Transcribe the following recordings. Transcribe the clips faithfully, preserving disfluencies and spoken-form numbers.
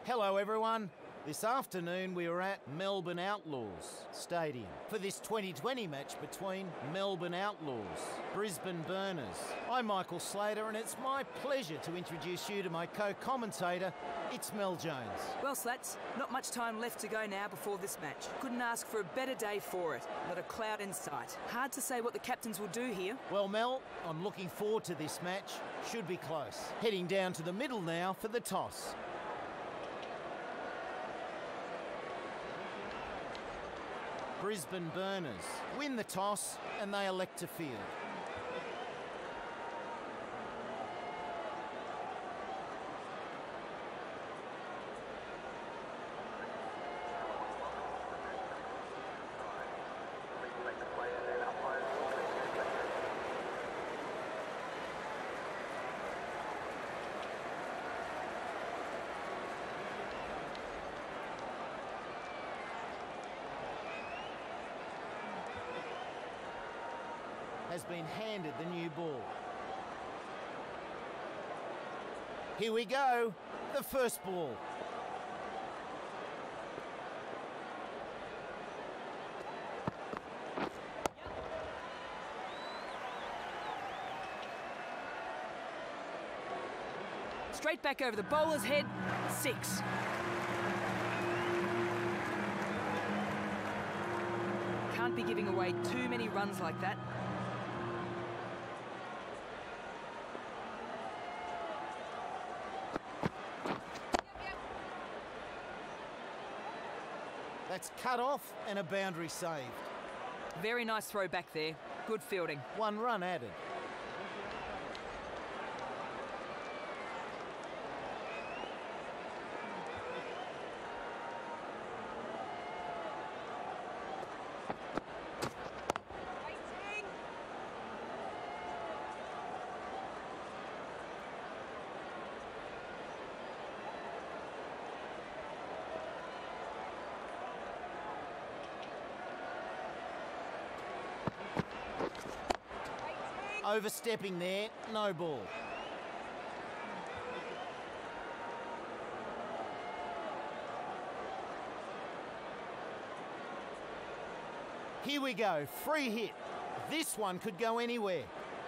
Hello everyone. This afternoon we were at Melbourne Outlaws Stadium for this twenty twenty match between Melbourne Outlaws, Brisbane Burners. I'm Michael Slater and it's my pleasure to introduce you to my co-commentator, it's Mel Jones. Well, Slats, not much time left to go now before this match. Couldn't ask for a better day for it. Not a cloud in sight. Hard to say what the captains will do here. Well, Mel, I'm looking forward to this match. Should be close. Heading down to the middle now for the toss. Brisbane Burners win the toss and they elect to field. Has been handed the new ball. Here we go, the first ball. Straight back over the bowler's head, six. Can't be giving away too many runs like that. That's cut off and a boundary saved. Very nice throw back there. Good fielding. One run added. Overstepping there, no ball. Here we go, free hit. This one could go anywhere.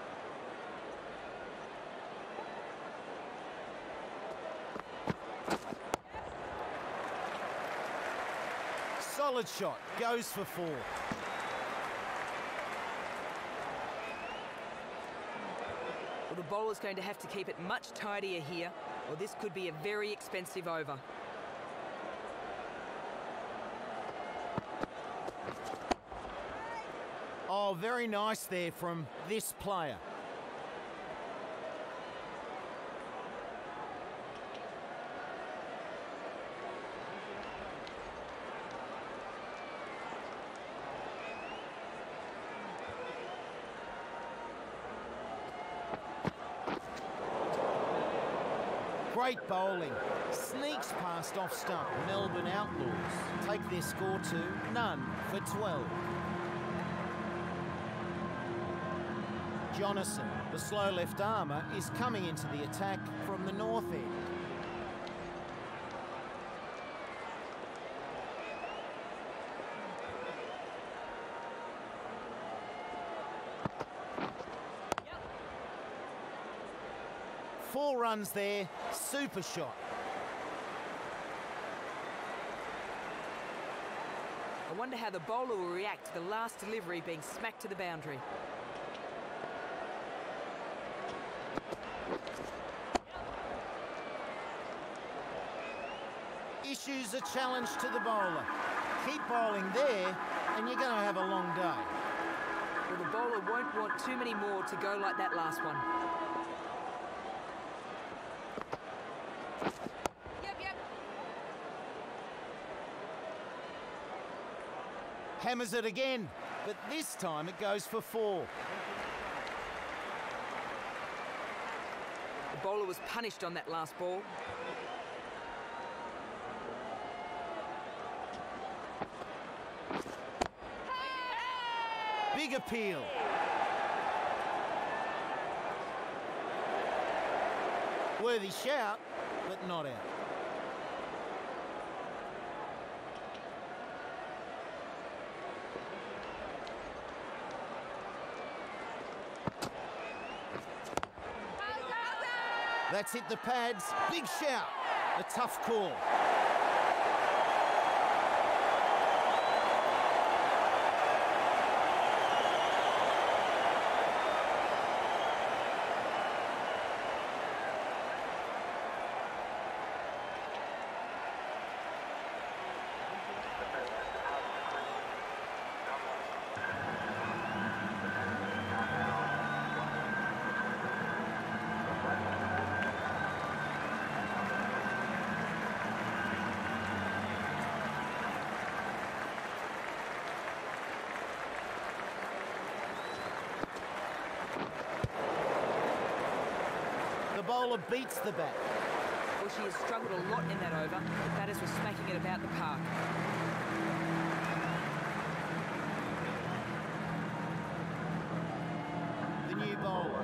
Solid shot, goes for four. Well, the bowler's going to have to keep it much tidier here, or this could be a very expensive over. Oh, very nice there from this player. Great bowling. Sneaks past off stump. Melbourne Outlaws take their score to none for twelve. Jonathan, the slow left armour, is coming into the attack from the north end. Four runs there, super shot. I wonder how the bowler will react to the last delivery being smacked to the boundary. Issues a challenge to the bowler. Keep bowling there and you're going to have a long day. Well, the bowler won't want too many more to go like that last one. Hammers it again, but this time it goes for four. The bowler was punished on that last ball. Big appeal. Worthy shout, but not out. That's hit the pads. Big shout. A tough call. The bowler beats the bat. Well, she has struggled a lot in that over. The batters were smacking it about the park. The new bowler.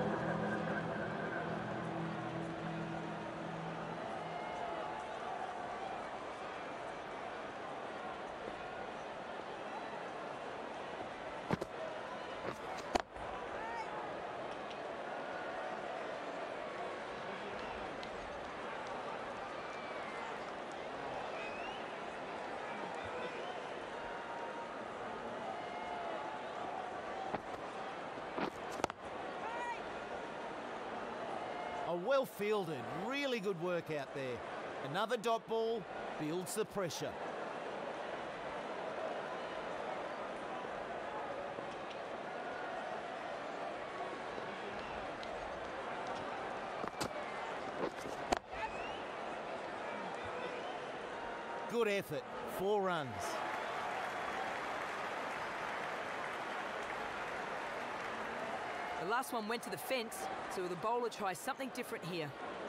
A well fielded, really good work out there. Another dot ball builds the pressure. Good effort, four runs. The last one went to the fence, so the bowler tries something different here.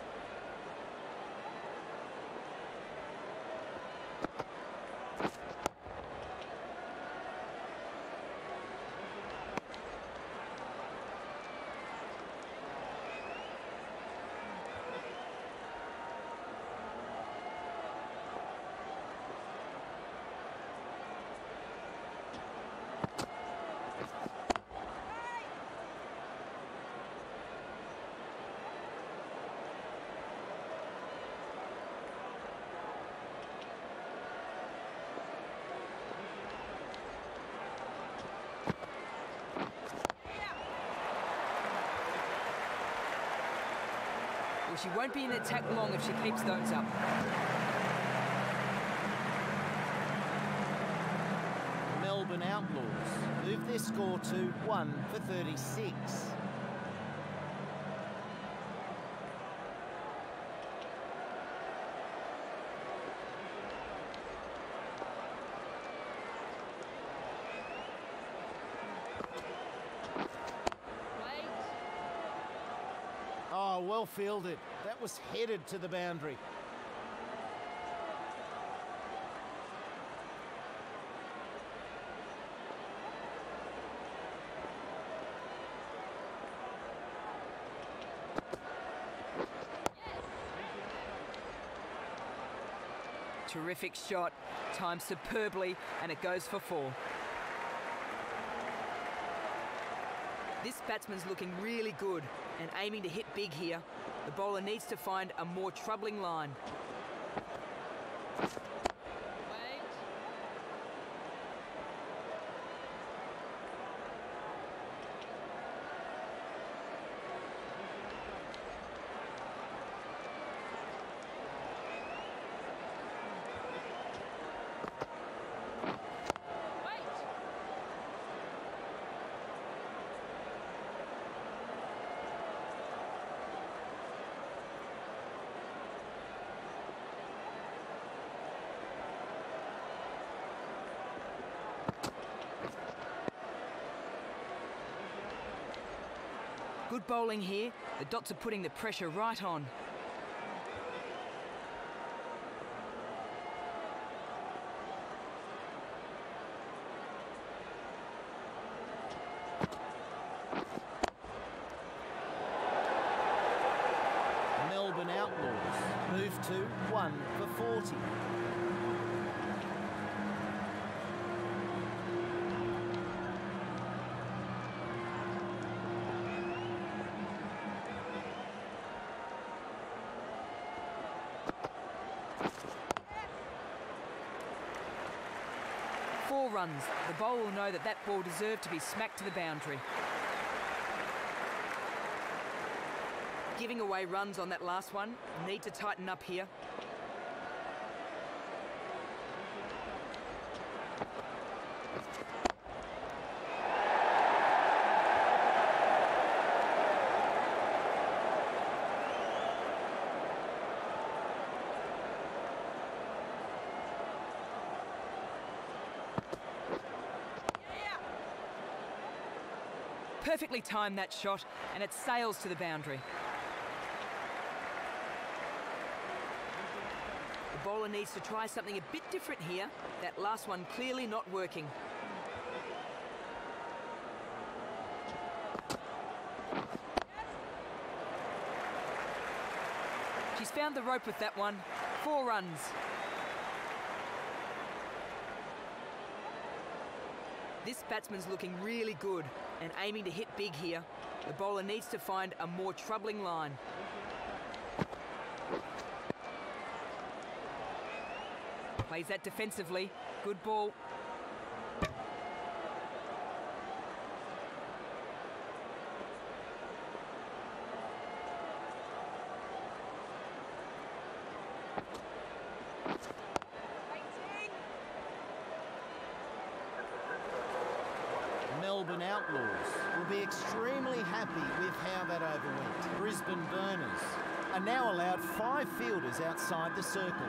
Well, she won't be in attack long if she keeps those up. Melbourne Outlaws move their score to one for thirty-six. Oh, well fielded. That was headed to the boundary. Terrific shot, timed superbly, and it goes for four. This batsman's looking really good and aiming to hit big here. The bowler needs to find a more troubling line. Good bowling here. The Dots are putting the pressure right on. Melbourne Outlaws move to one for forty. runs. The bowler will know that that ball deserved to be smacked to the boundary. Giving away runs on that last one. Need to tighten up here. Perfectly timed that shot, and it sails to the boundary. The bowler needs to try something a bit different here. That last one clearly not working. She's found the rope with that one. Four runs. This batsman's looking really good and aiming to hit big here. The bowler needs to find a more troubling line. Plays that defensively. Good ball. Melbourne Outlaws will be extremely happy with how that over went. Brisbane Burners are now allowed five fielders outside the circle.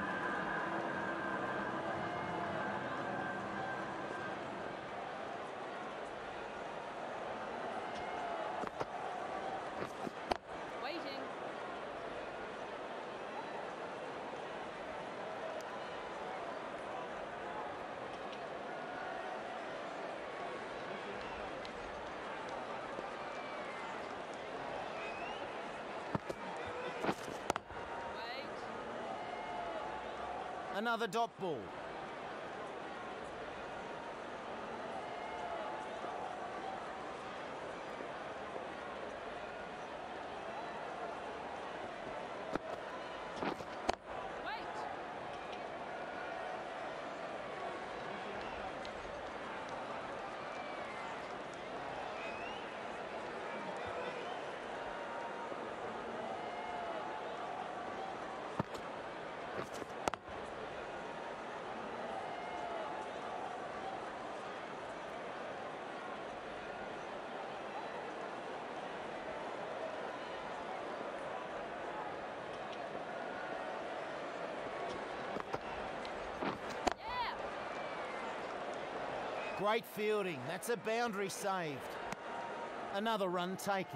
Another dot ball. Great fielding. That's a boundary saved. Another run taken.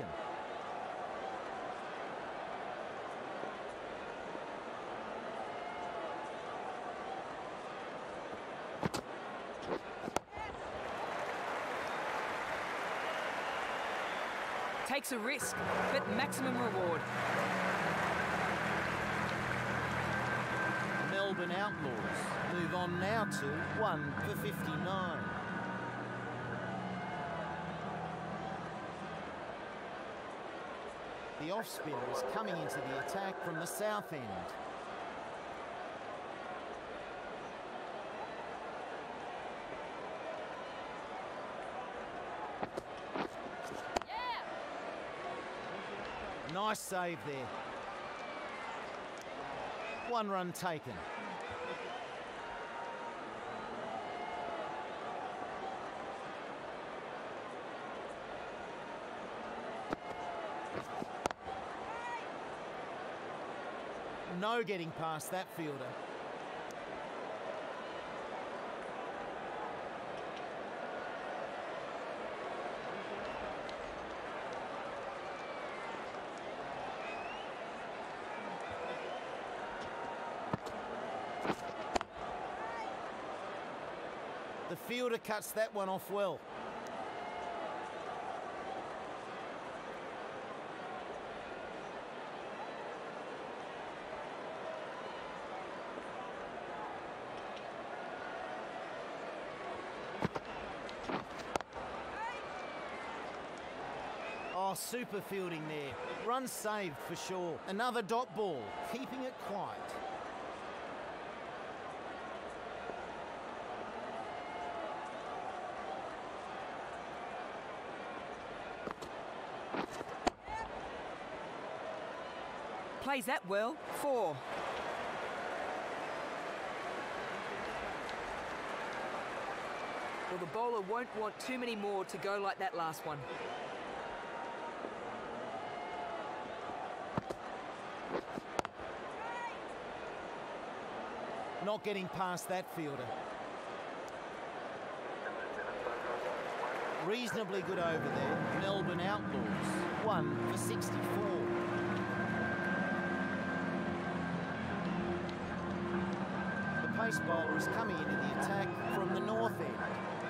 Takes a risk, but maximum reward. Melbourne Outlaws move on now to one for fifty-nine. The off-spinner is coming into the attack from the south end. Yeah. Nice save there. One run taken. No getting past that fielder. The fielder cuts that one off well. Oh, super fielding there. Run saved for sure. Another dot ball, keeping it quiet. Plays that well. Four. Well, the bowler won't want too many more to go like that last one. Not getting past that fielder. Reasonably good over there. Melbourne Outlaws. One for sixty-four. The pace bowler is coming into the attack from the north end.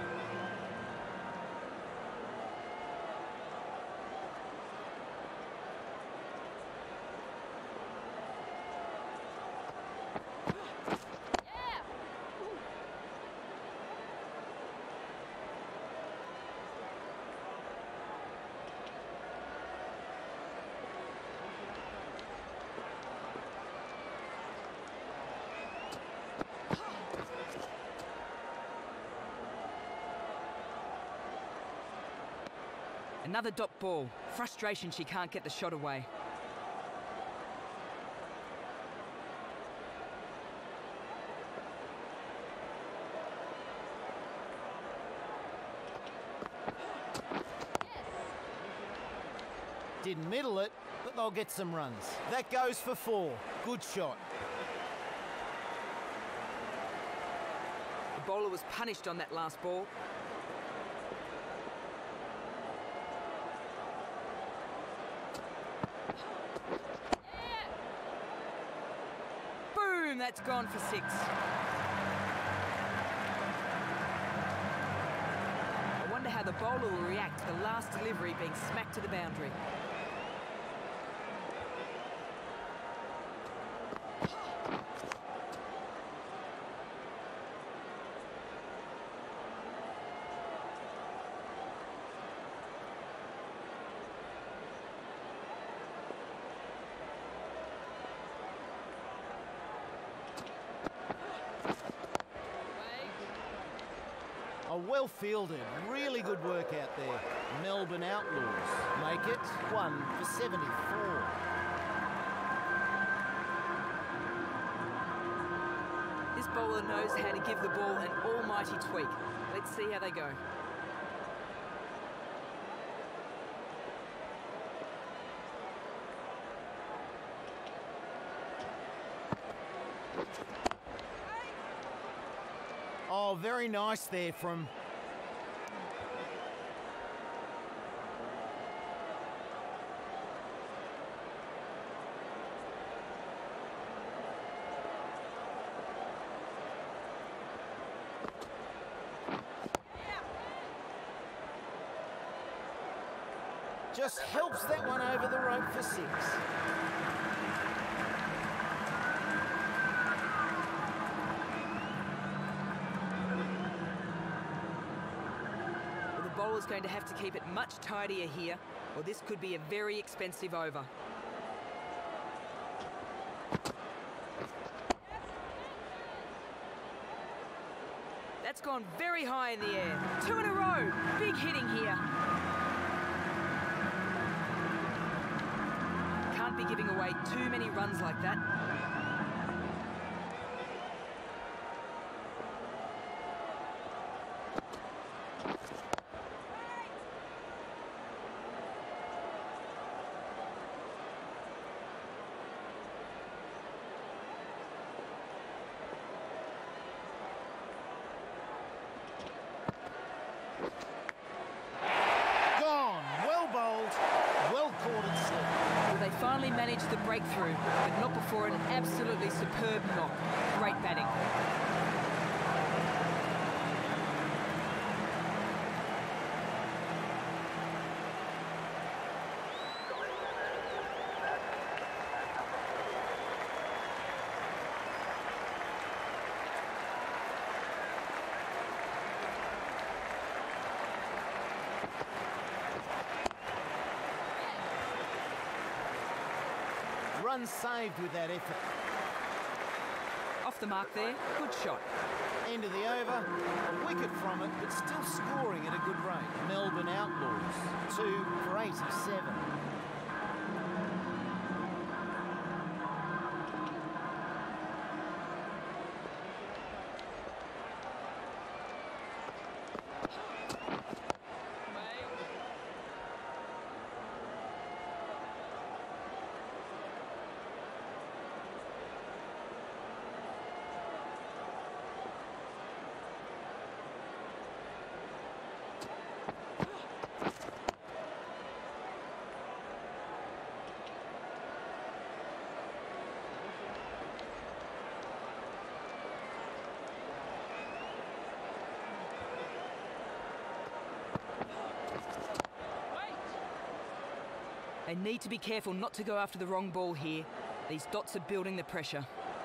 Another dot ball. Frustration she can't get the shot away. Didn't middle it, but they'll get some runs. That goes for four. Good shot. The bowler was punished on that last ball. Boom, that's gone for six. I wonder how the bowler will react to the last delivery being smacked to the boundary. Well fielded, really good work out there. Melbourne Outlaws make it one for seventy-four. This bowler knows how to give the ball an almighty tweak. Let's see how they go. Oh, very nice there from... Just helps that one over the rope for six. Well, the bowler's going to have to keep it much tidier here, or this could be a very expensive over. That's gone very high in the air. Two in a row. Big hitting here. Can't be giving away too many runs like that. Finally managed the breakthrough, but not before an absolutely superb knock. Great batting. Run saved with that effort. Off the mark there, good shot. End of the over, a wicket from it, but still scoring at a good rate. Melbourne Outlaws, two for eighty-seven. They need to be careful not to go after the wrong ball here. These dots are building the pressure.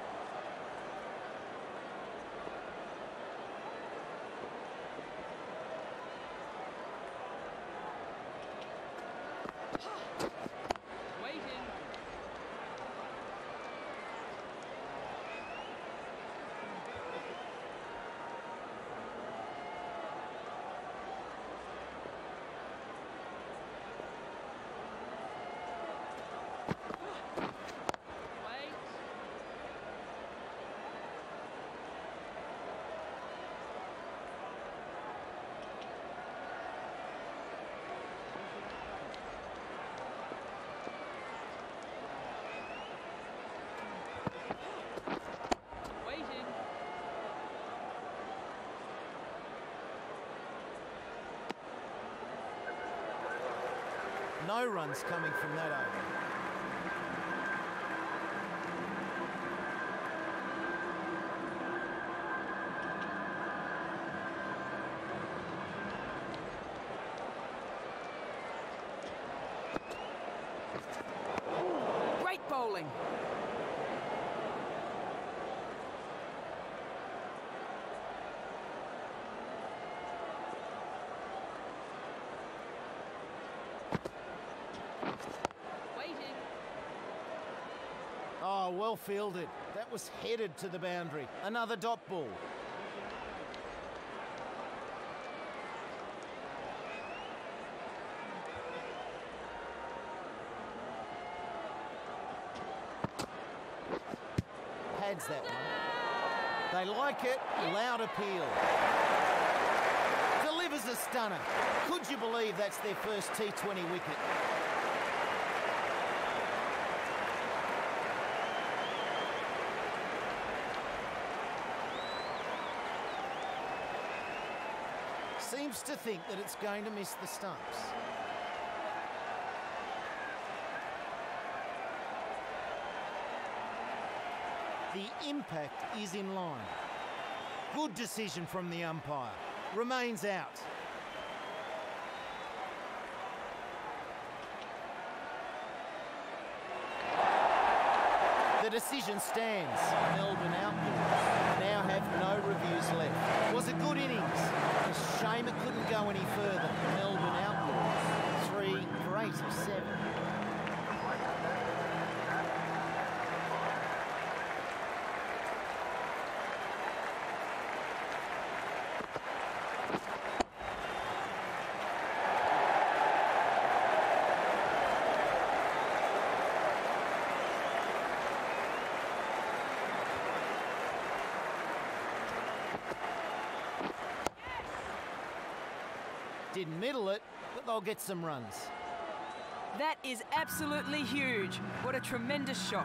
No runs coming from that over. Great bowling. Oh, well fielded. That was headed to the boundary. Another dot ball. Pads that one. They like it. Loud appeal. Delivers a stunner. Could you believe that's their first T twenty wicket? Seems to think that it's going to miss the stumps. The impact is in line. Good decision from the umpire. Remains out. The decision stands. Melbourne Outlaws now have no reviews left. It was a good innings. A shame it couldn't go any further. Melbourne Outlaws, three for eighty-seven. Didn't middle it, but they'll get some runs. That is absolutely huge. What a tremendous shot.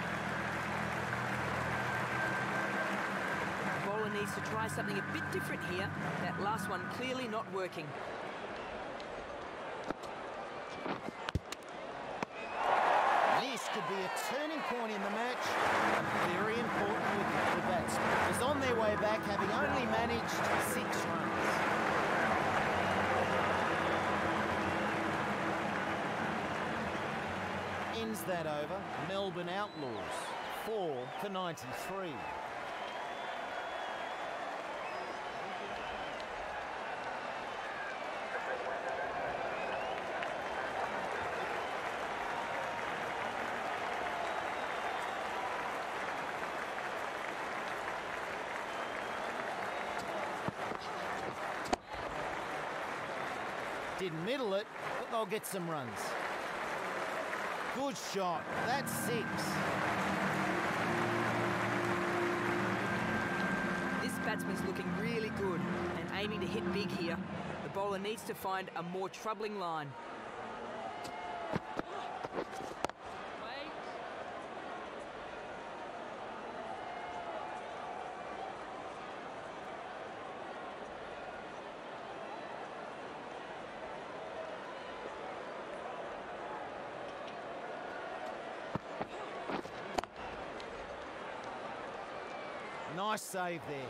The bowler needs to try something a bit different here. That last one clearly not working. This could be a turning point in the match. A very important wicket for the batsman. Is on their way back, having only managed six runs. Ends that over. Melbourne Outlaws, four for ninety-three. Didn't middle it, but they'll get some runs. Good shot. That's six. This batsman's looking really good and aiming to hit big here. The bowler needs to find a more troubling line. Nice save there.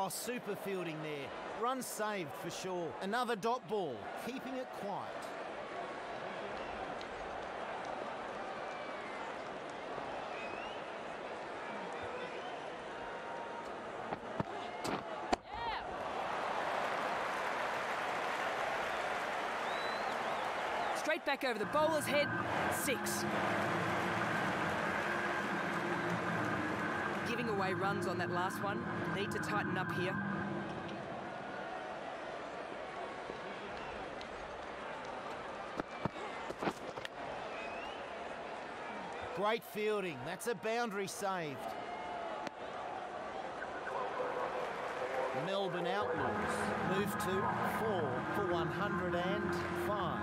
Oh, super fielding there. Run saved for sure. Another dot ball, keeping it quiet. Straight back over the bowler's head, six. Giving away runs on that last one. Need to tighten up here. Great fielding. That's a boundary saved. Melbourne Outlaws move to four for one hundred and five.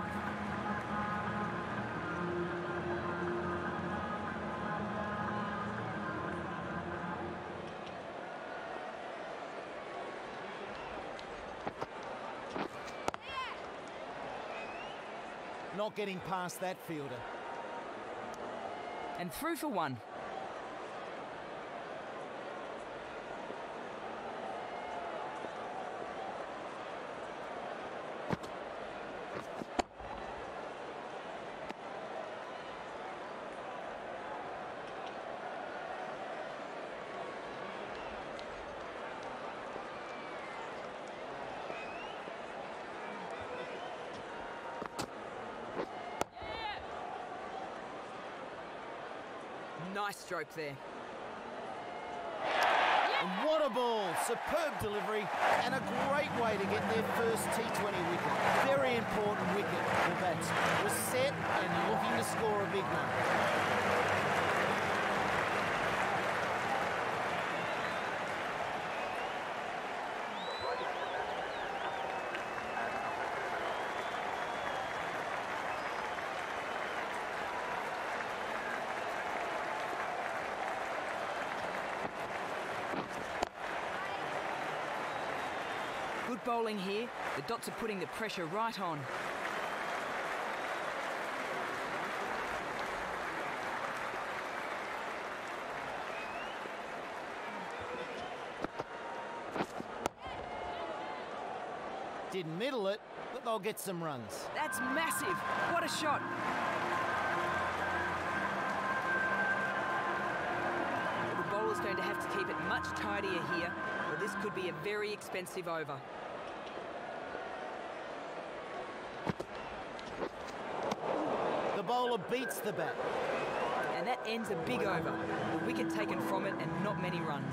Not getting past that fielder. And through for one. Nice stroke there. And what a ball! Superb delivery and a great way to get their first T twenty wicket. Very important wicket. The batsman was set and looking to score a big one. Good bowling here. The Dots are putting the pressure right on. Didn't middle it, but they'll get some runs. That's massive. What a shot. The bowler's going to have to keep it much tidier here, or this could be a very expensive over. The bowler beats the bat. And that ends a big over. The wicket taken from it and not many runs.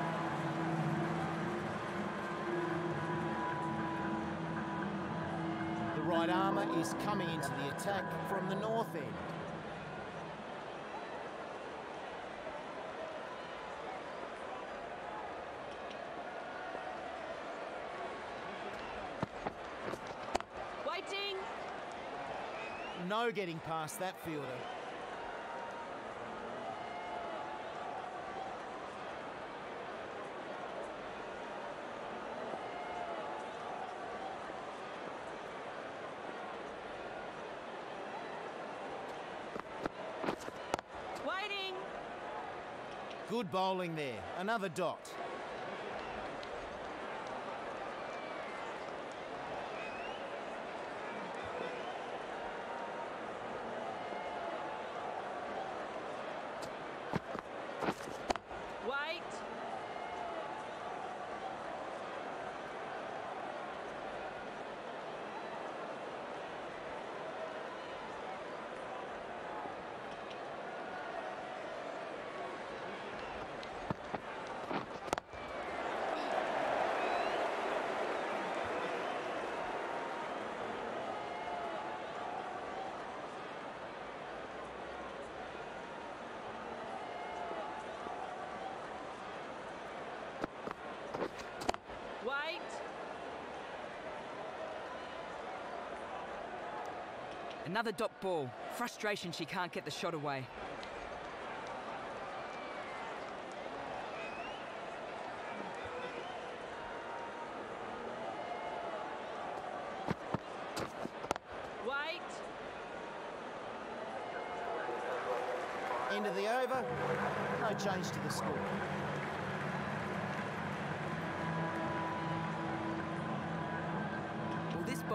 The right armour is coming into the attack from the north end. Waiting! No getting past that fielder. Waiting! Good bowling there. Another dot. Wait! Wait! Another dot ball. Frustration she can't get the shot away. Wait! End of the over. No change to the score.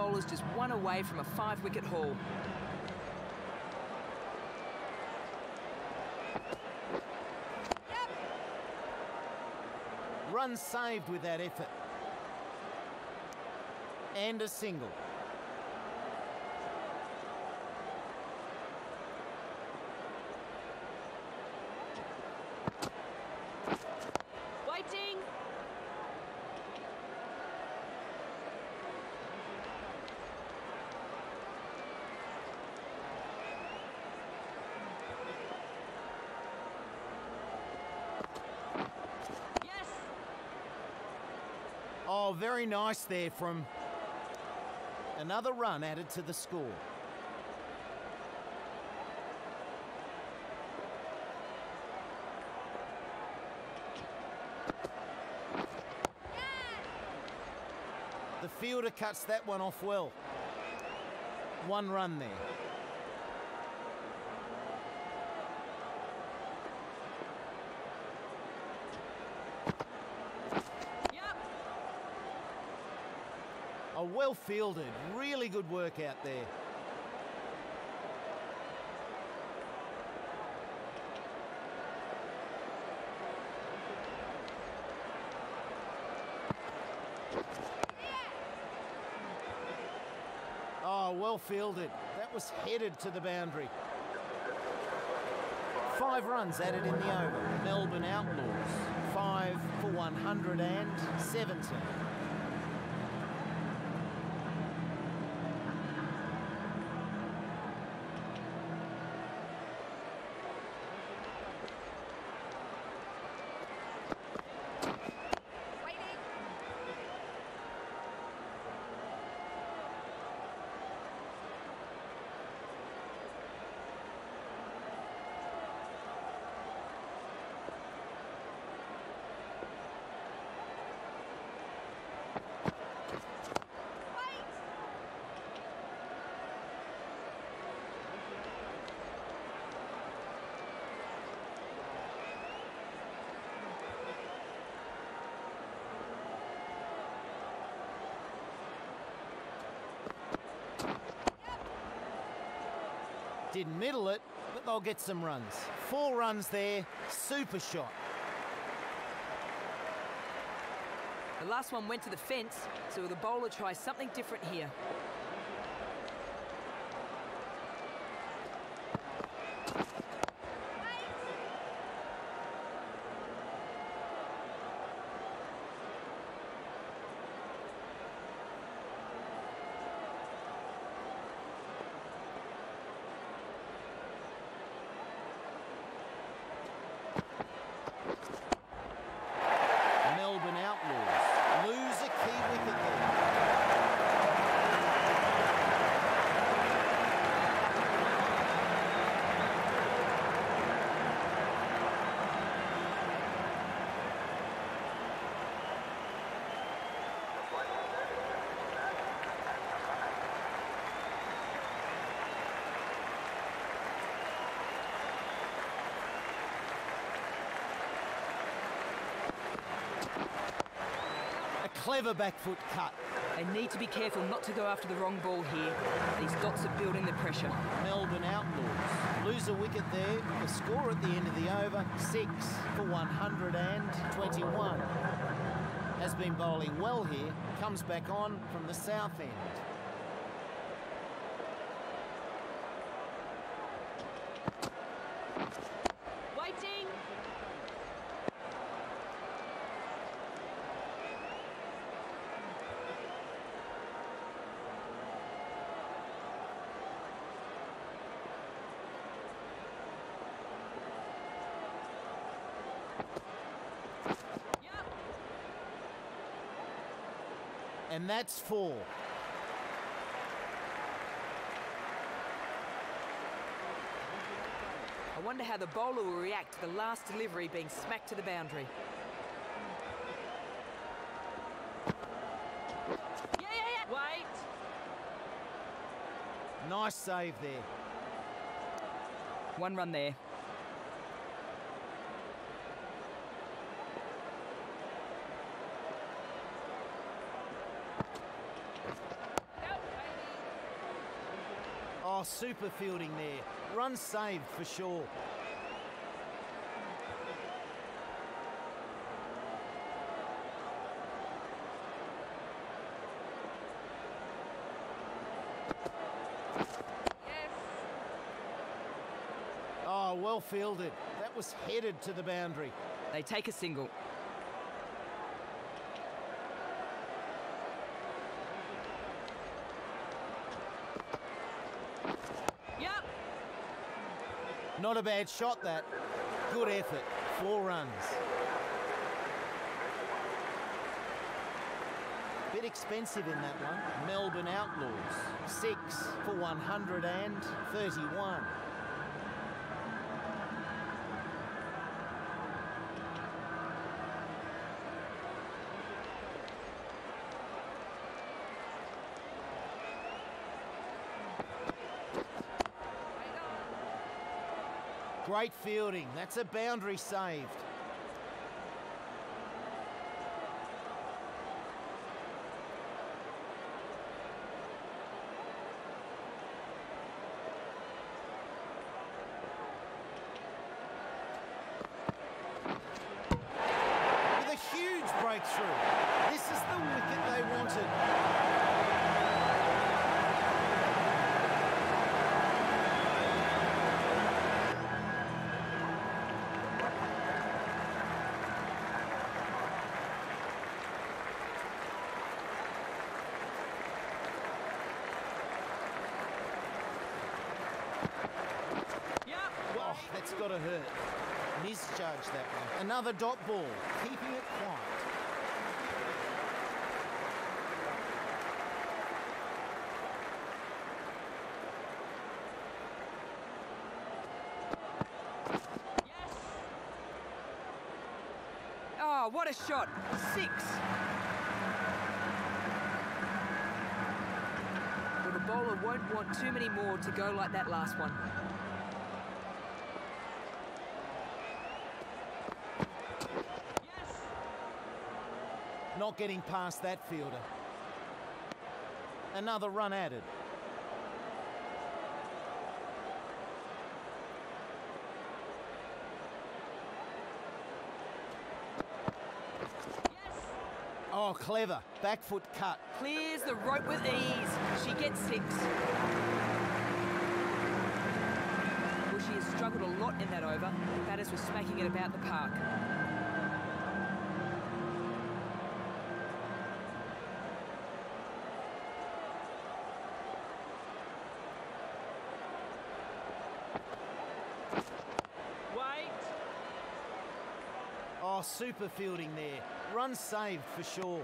bowler's just one away from a five-wicket haul. Run saved with that effort. And a single. Waiting. Yes. Oh, very nice there from... Another run added to the score. The fielder cuts that one off well. One run there. Oh, well fielded, really good work out there. Oh, well fielded. That was headed to the boundary. Five runs added in the over. Melbourne Outlaws. Five for one hundred seventeen. Didn't middle it, but they'll get some runs. Four runs there, super shot. The last one went to the fence, so the bowler tries something different here. Melbourne Outlaws lose a key wicket there. Clever back foot cut. They need to be careful not to go after the wrong ball here. These dots are building the pressure. Melbourne Outlaws lose a wicket there. The score at the end of the over, six for one hundred twenty-one. Has been bowling well here, comes back on from the south end. Waiting. And that's four. I wonder how the bowler will react to the last delivery being smacked to the boundary. Yeah, yeah, yeah. Wait. Nice save there. One run there. super fielding there. Run saved for sure. Oh, well fielded. That was headed to the boundary. They take a single. Yep. Not a bad shot, that. Good effort. Four runs. Bit expensive in that one. Melbourne Outlaws. Six for one hundred thirty-one. Great fielding. That's a boundary saved. With a huge breakthrough. This is the wicket they wanted. Oh, that's got to hurt. Misjudged that one. Another dot ball, keeping it quiet. Oh, what a shot. Six. Well, the bowler won't want too many more to go like that last one. Not getting past that fielder. Another run added. Oh, clever. Back foot cut. Clears the rope with ease. She gets six. Well, she has struggled a lot in that over. Batters were smacking it about the park. Oh, super fielding there. Run saved for sure.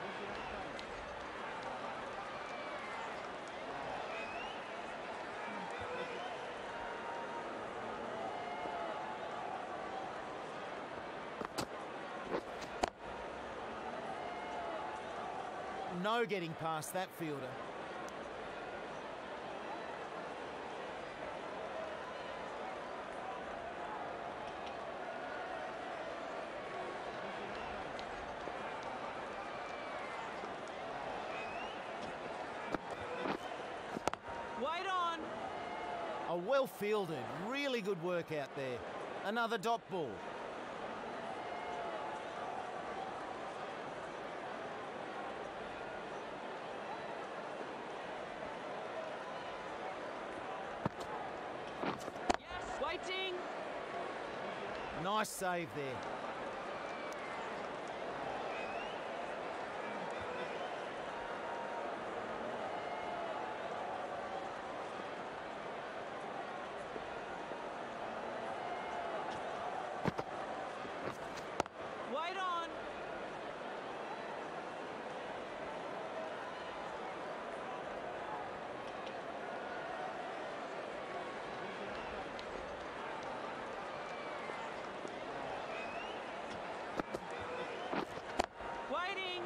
No getting past that fielder. Wait on. Oh, well fielded. Really good work out there. Another dot ball. Yes. Waiting. Nice save there. Wait on. Waiting.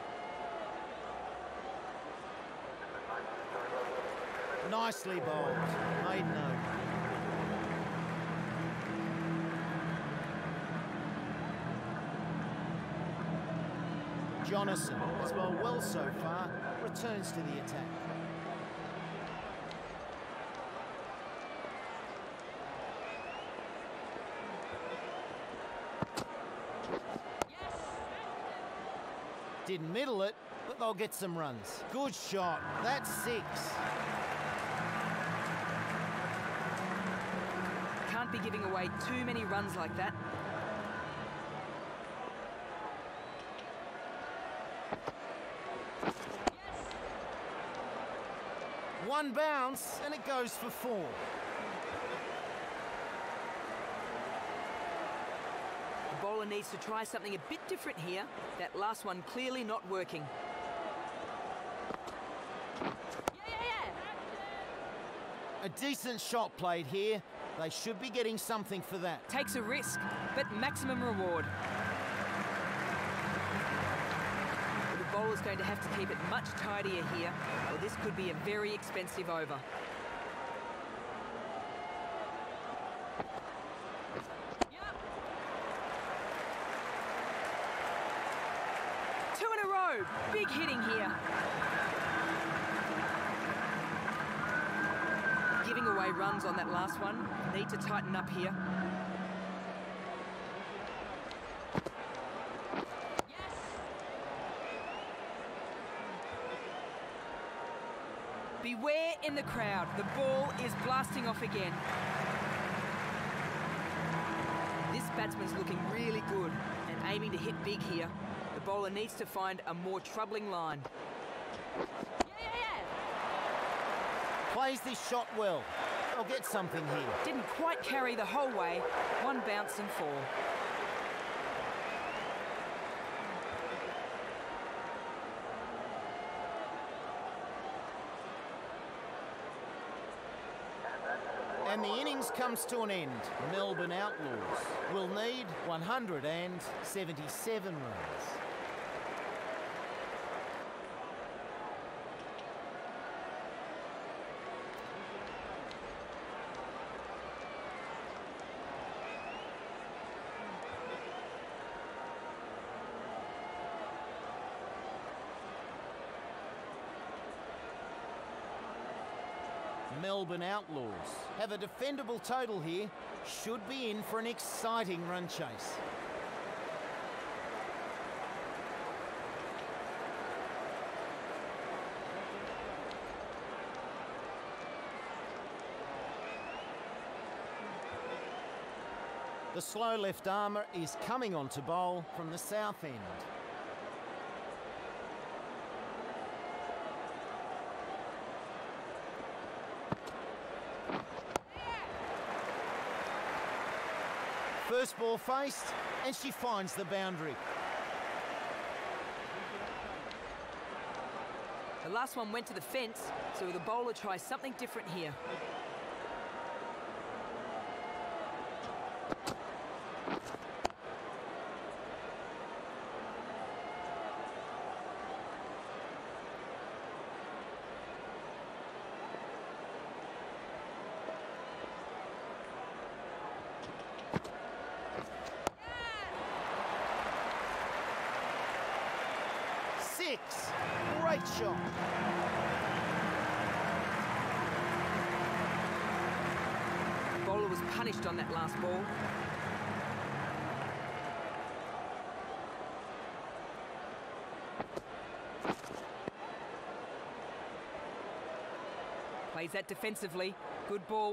Nicely bowled. Made no. Jonathan has bowled well so far, returns to the attack. Didn't middle it, but they'll get some runs. Good shot. That's six. Can't be giving away too many runs like that. One bounce, and it goes for four. The bowler needs to try something a bit different here. That last one clearly not working. Yeah, yeah, yeah. A decent shot played here. They should be getting something for that. Takes a risk, but maximum reward. The bowler's going to have to keep it much tidier here, or this could be a very expensive over. Yep. Two in a row. Big hitting here. Giving away runs on that last one. Need to tighten up here. Yes. Beware in the crowd. The ball is blasting off again. This batsman's looking really good and aiming to hit big here. The bowler needs to find a more troubling line. Yeah, yeah, yeah. Plays this shot well. They'll get something here. Didn't quite carry the whole way. One bounce and four. And the innings comes to an end. Melbourne Outlaws will need one hundred seventy-seven runs. Melbourne Outlaws have a defendable total here. Should be in for an exciting run chase. The slow left armour is coming on to bowl from the south end. First ball faced, and she finds the boundary. The last one went to the fence, so the bowler tries something different here. Six. Great shot. The bowler was punished on that last ball. Plays that defensively. Good ball.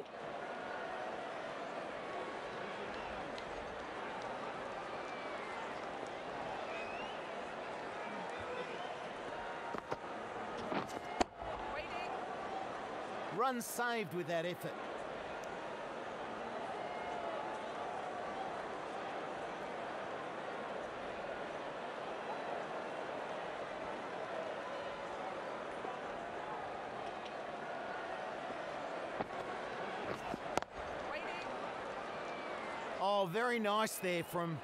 Run saved with that effort. Oh, very nice there from...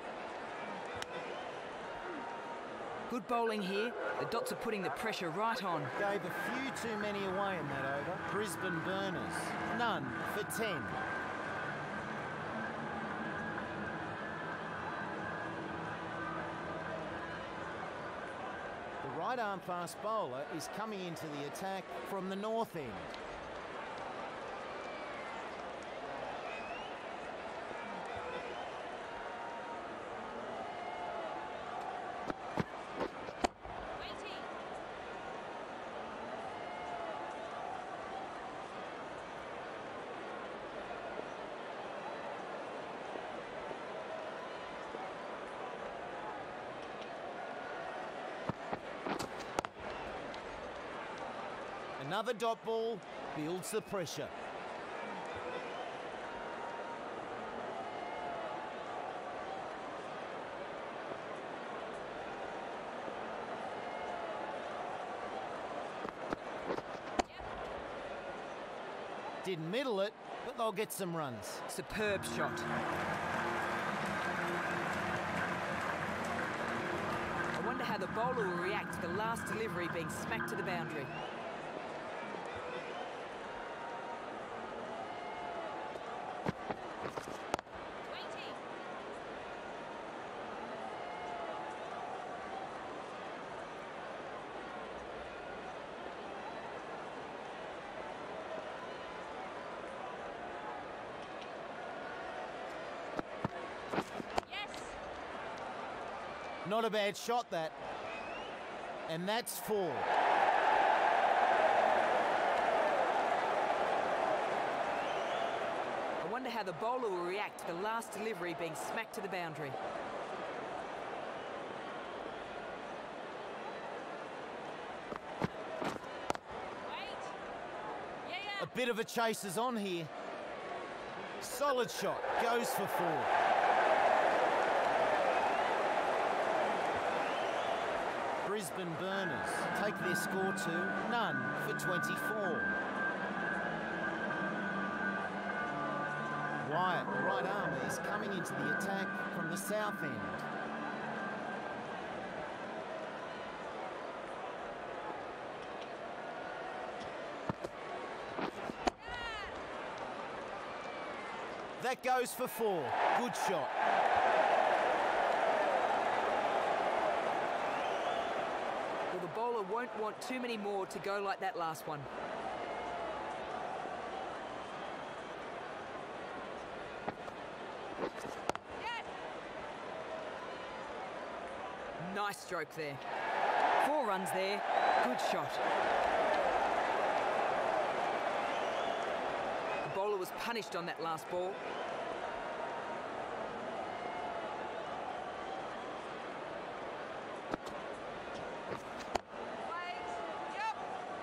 Good bowling here. The Dots are putting the pressure right on. Gave a few too many away in that over. Brisbane Burners, none for ten. The right arm fast bowler is coming into the attack from the north end. Another dot ball builds the pressure. Didn't middle it, but they'll get some runs. Superb shot. I wonder how the bowler will react to the last delivery being smacked to the boundary. Waiting. Yes. Not a bad shot, that. And that's four. I wonder how the bowler will react to the last delivery being smacked to the boundary. Wait. Yeah, yeah. A bit of a chase is on here. Solid shot, goes for four. Brisbane Burners take their score to none for twenty-four. Wyatt, the right arm, is coming into the attack from the south end. That goes for four. Good shot. Well, the bowler won't want too many more to go like that last one. Yes. Nice stroke there. Four runs there. Good shot. The bowler was punished on that last ball. Wait. Yep.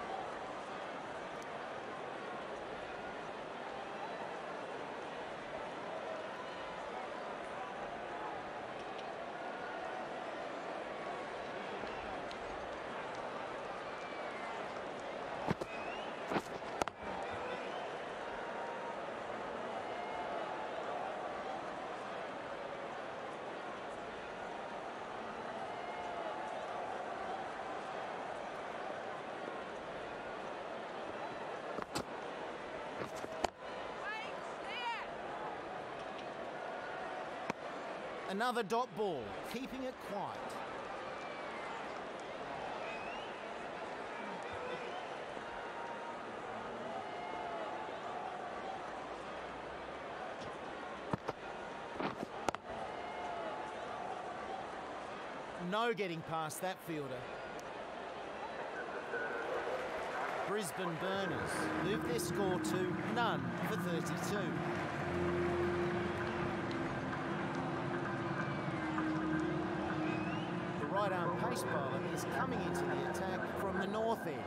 Wait. There. Another dot ball, keeping it quiet. No getting past that fielder. Brisbane Burners move their score to none for thirty-two. The right arm pace bowler is coming into the attack from the north end.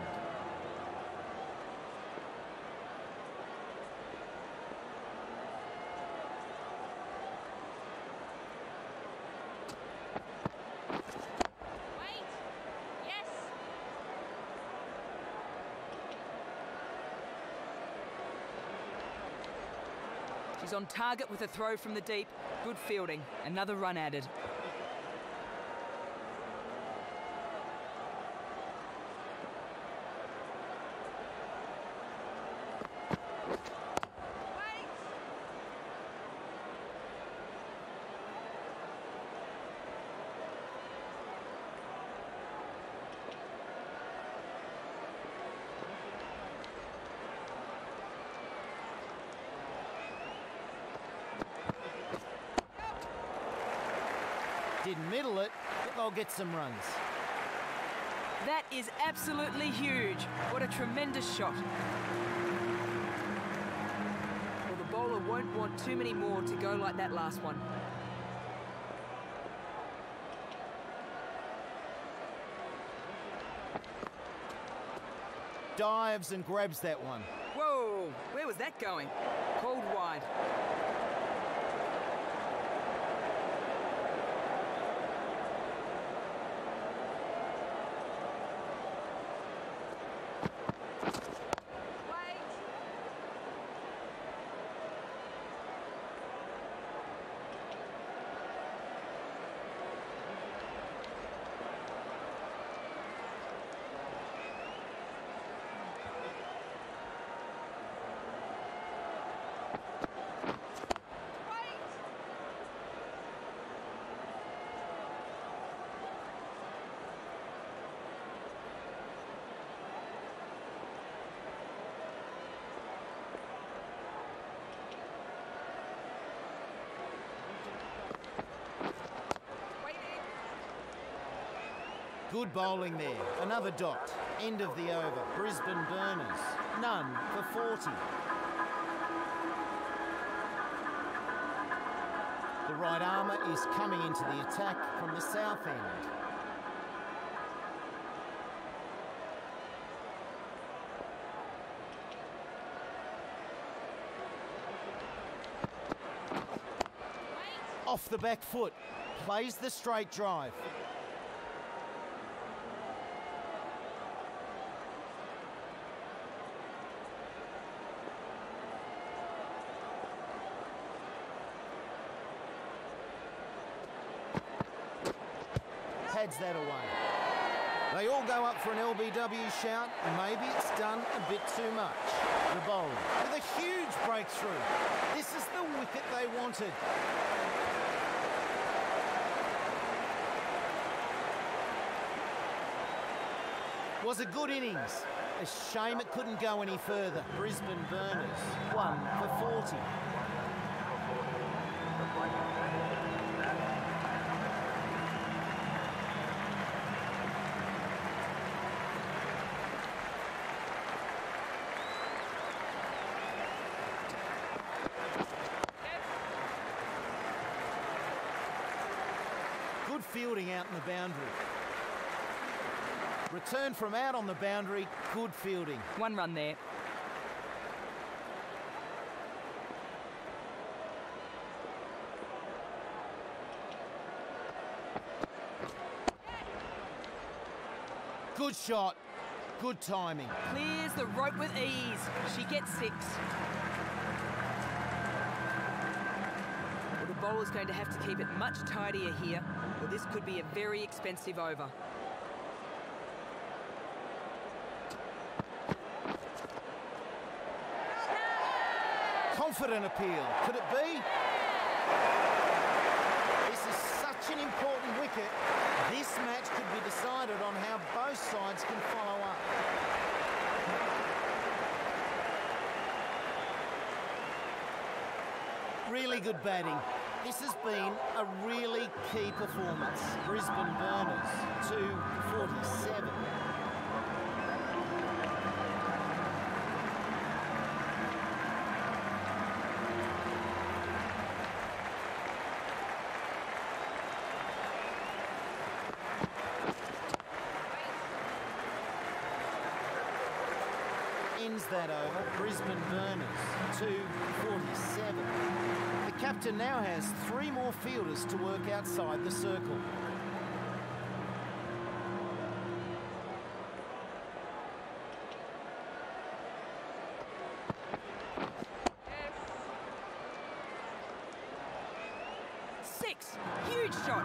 Wait. Yes. She's on target with a throw from the deep. Good fielding. Another run added. Wait. Didn't middle it, but they'll get some runs. That is absolutely huge. What a tremendous shot. Well, the bowler won't want too many more to go like that last one. Dives and grabs that one. Whoa, where was that going? Called wide. Wait. Wait. Waiting. Good bowling there. Another dot. End of the over. Brisbane Burners. None for forty. The right armour is coming into the attack from the south end. Off the back foot. Plays the straight drive. Pads that away. They all go up for an L B W shout. Maybe it's done a bit too much. The bowler with a huge breakthrough. This is the wicket they wanted. Was a good innings. A shame it couldn't go any further. Brisbane Burners, one for forty. Good fielding out in the boundary. Return from out on the boundary, good fielding. One run there. Good shot, good timing. Clears the rope with ease. She gets six. Well, the bowler's going to have to keep it much tidier here, or this could be a very expensive over. Confident appeal. Could it be? This is such an important wicket. This match could be decided on how both sides can follow up. Really good batting. This has been a really key performance. Brisbane Burners, two forty-seven. Ends that over. Brisbane Burners, two forty-seven. The captain now has three more fielders to work outside the circle. Six! Huge shot!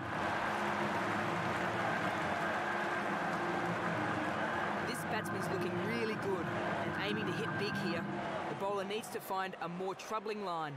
This batsman's looking really good and aiming to hit big here. The bowler needs to find a more troubling line.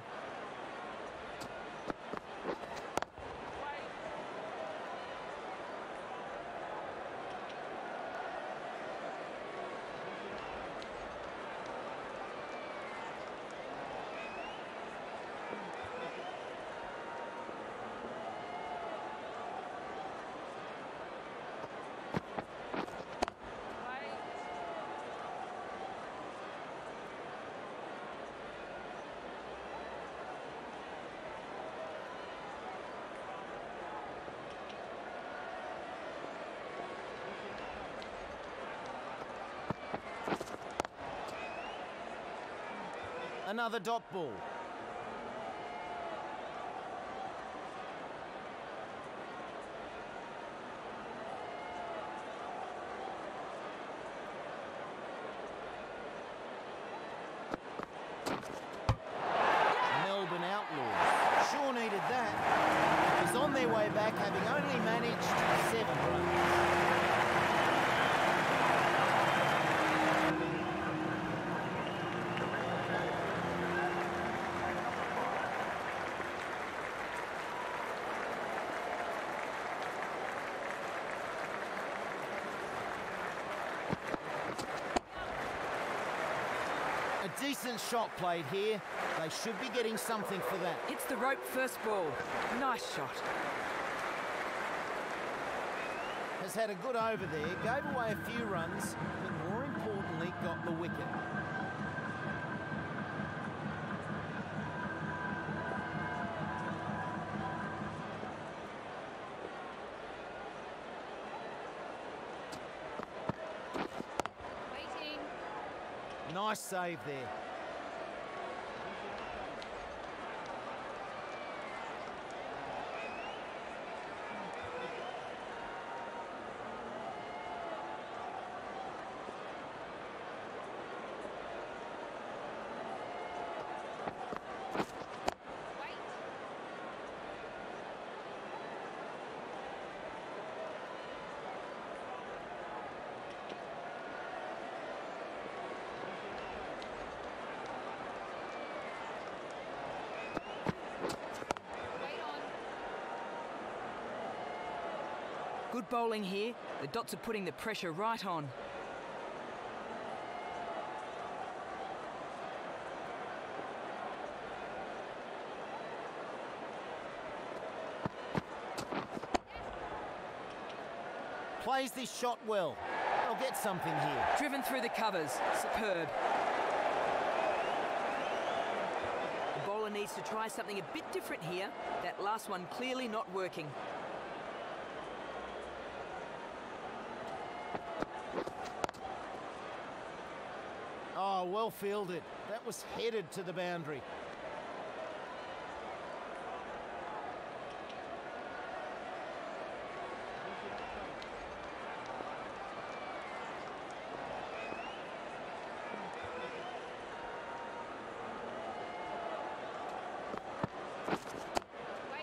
Another dot ball. Melbourne Outlaws. Sure needed that. Was on their way back, having only managed seven runs. A decent shot played here. They should be getting something for that. Hits the rope first ball. Nice shot. Has had a good over there, gave away a few runs, but more importantly, got the wicket. Waiting. Nice save there. Wait. Wait on. Good bowling here. The Dots are putting the pressure right on. Plays this shot well. They'll get something here. Driven through the covers. Superb. The bowler needs to try something a bit different here. That last one clearly not working. Oh, well fielded. That was headed to the boundary. Wait.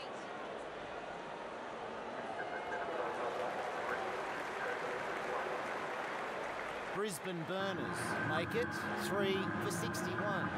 Brisbane Burners make it three for sixty-one.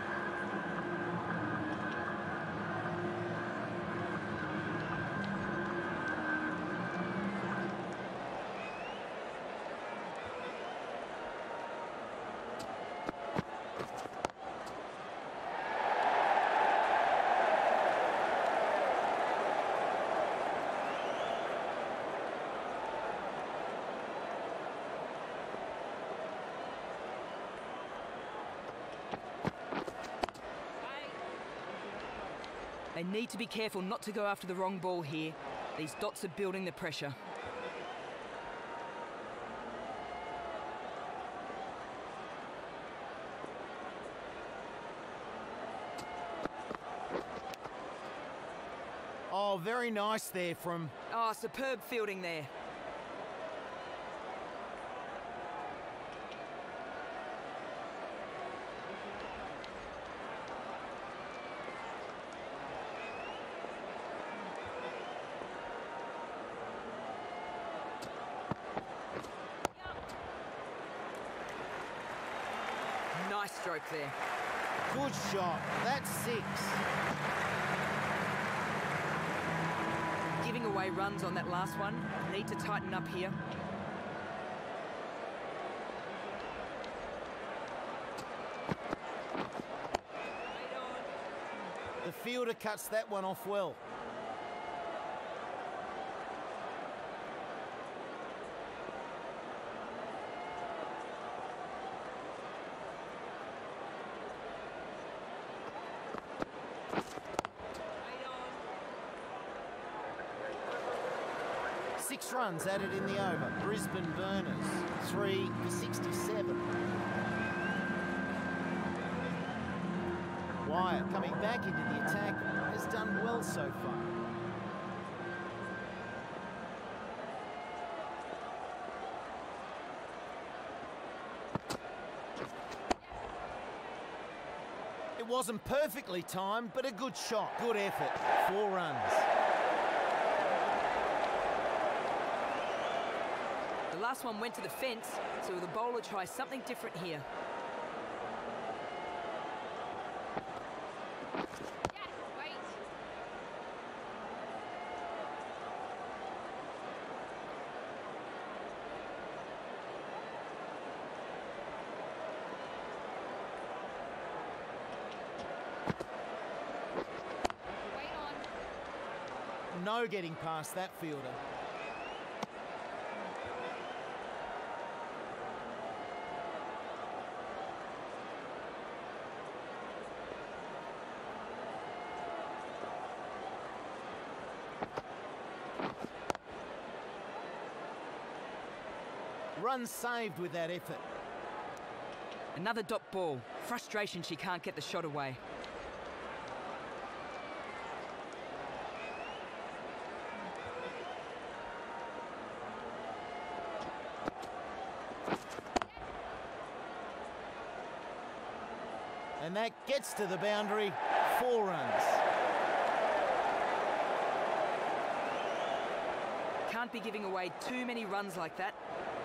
They need to be careful not to go after the wrong ball here. These Dots are building the pressure. Oh, very nice there from... Oh, superb fielding there. Nice stroke there. Good shot. That's six. Giving away runs on that last one. Need to tighten up here. The fielder cuts that one off well. Six runs added in the over. Brisbane Burners, three for sixty-seven. Wyatt, coming back into the attack, has done well so far. It wasn't perfectly timed, but a good shot. Good effort. Four runs. The last one went to the fence, so the bowler tries something different here. Yes, wait. Wait on. No getting past that fielder. Run saved with that effort. Another dot ball. Frustration she can't get the shot away. And that gets to the boundary. Four runs. Can't be giving away too many runs like that.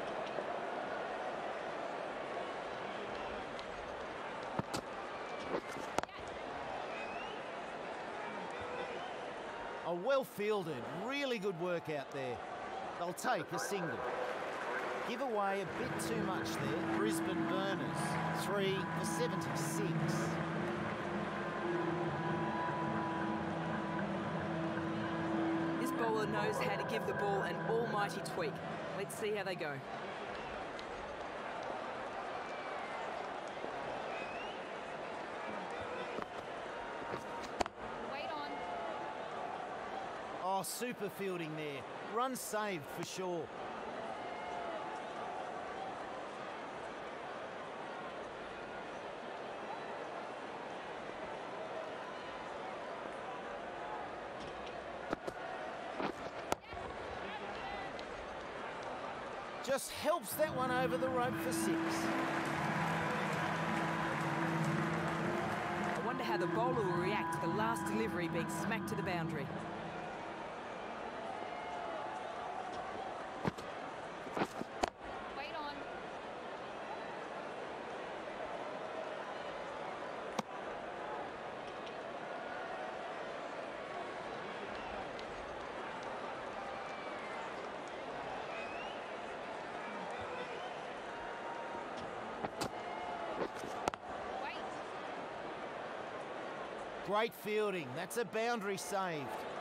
A well fielded, really good work out there. They'll take a single. Give away a bit too much there. Brisbane Burners, three for seventy-six. This bowler knows how to give the ball an almighty tweak. Let's see how they go. Wait on. Oh, super fielding there. Run saved for sure. Just helps that one over the rope for six. I wonder how the bowler will react to the last delivery being smacked to the boundary. Wait on. Wait. Great fielding. That's a boundary saved.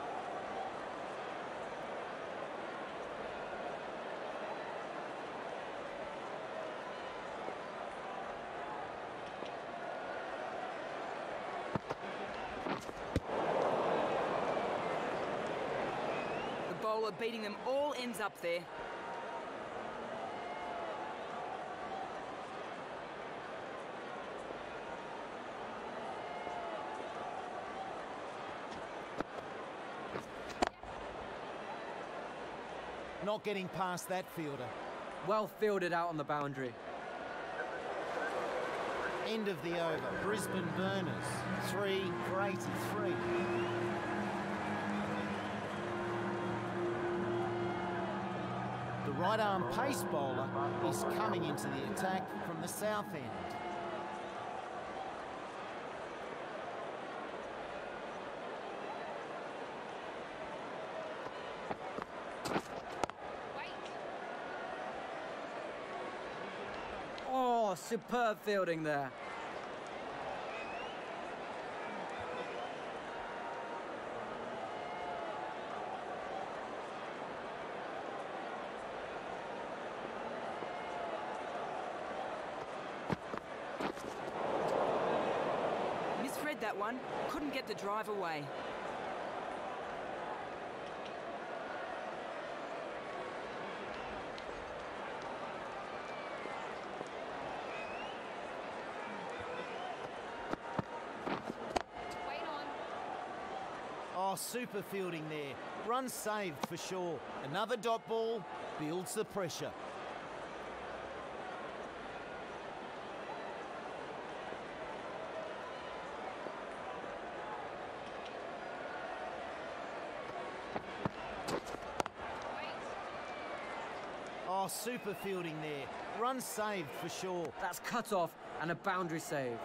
The bowler beating them all ends up there. Not getting past that fielder. Well fielded out on the boundary. End of the over. Brisbane Burners, three for eighty-three. The right arm pace bowler is coming into the attack from the south end. Wait. Oh, superb fielding there. Misread that one. Couldn't get the drive away. Oh, super fielding there. Run saved for sure. Another dot ball builds the pressure. Oh, super fielding there. Run saved for sure. That's cut off and a boundary save.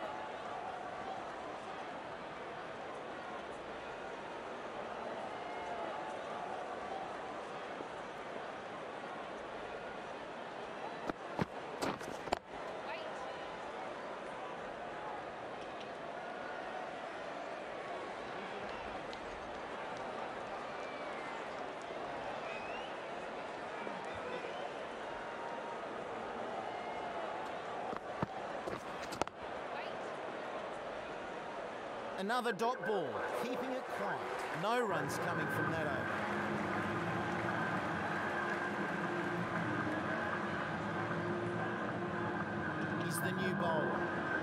Another dot ball, keeping it quiet. No runs coming from that over. He's the new bowler.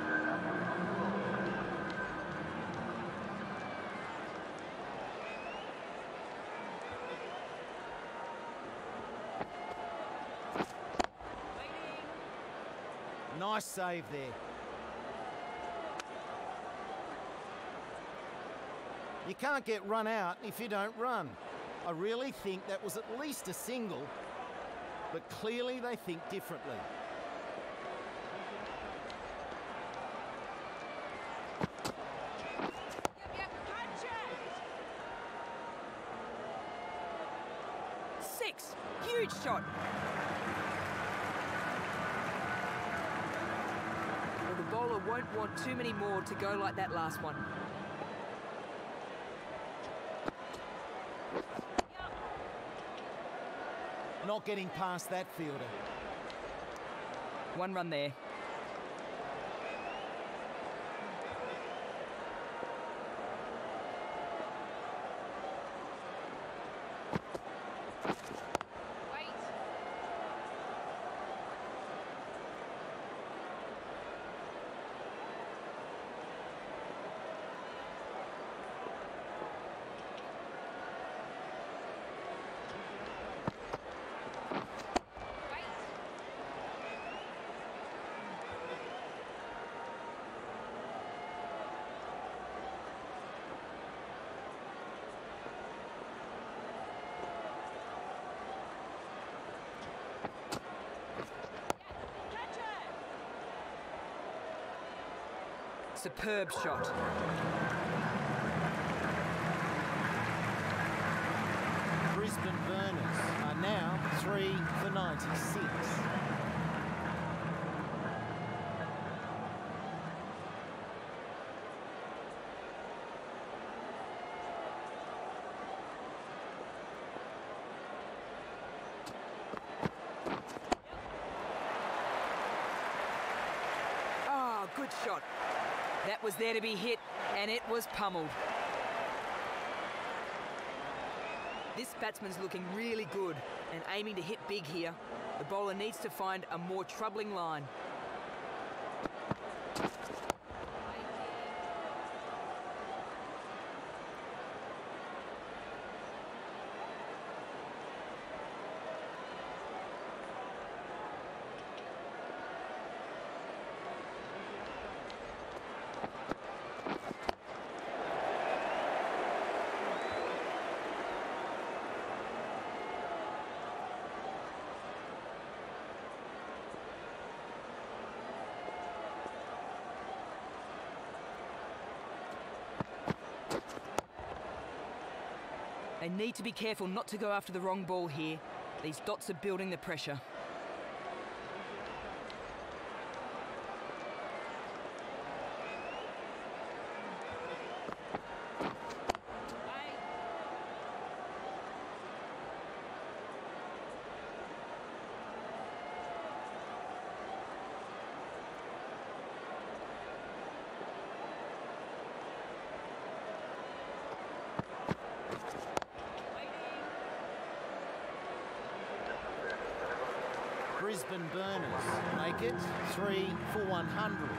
Nice save there. You can't get run out if you don't run. I really think that was at least a single, but clearly they think differently. Six! Huge shot! Well, the bowler won't want too many more to go like that last one. Not getting past that fielder. One run there. Wait. Superb shot. Brisbane Burners are now three for ninety-six. Ah, good shot. That was there to be hit, and it was pummeled. This batsman's looking really good and aiming to hit big here. The bowler needs to find a more troubling line. They need to be careful not to go after the wrong ball here. These dots are building the pressure. Brisbane Burners make it three for one hundred.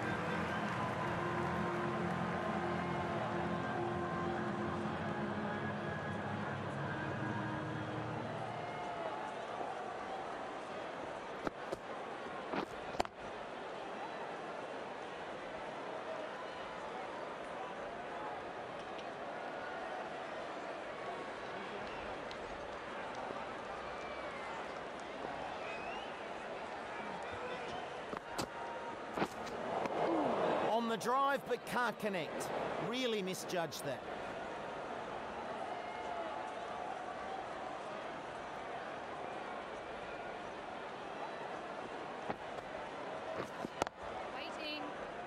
drive but can't connect. Really misjudged that. Waiting.